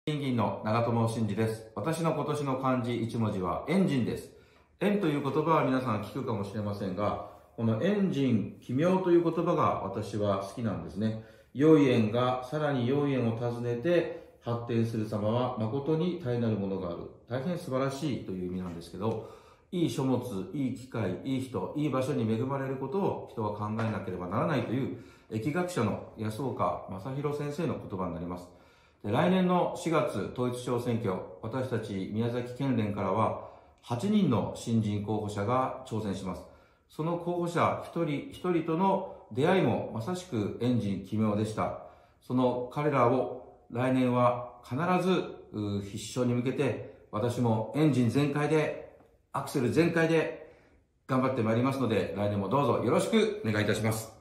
金銀の長友真司です。私の今年の漢字一文字はエンジンです。エンという言葉は皆さん聞くかもしれませんが、このエンジン、奇妙という言葉が私は好きなんですね。良い縁がさらに良い縁を訪ねて発展する様は誠に大なるものがある。大変素晴らしいという意味なんですけど、いい書物、いい機会、いい人、いい場所に恵まれることを人は考えなければならないという疫学者の安岡正弘先生の言葉になります。で、来年の4月統一地方選挙、私たち宮崎県連からは8人の新人候補者が挑戦します。その候補者一人一人との出会いもまさしくエンジン奇妙でした。その彼らを来年は必ず必勝に向けて、私もエンジン全開で、アクセル全開で頑張ってまいりますので、来年もどうぞよろしくお願いいたします。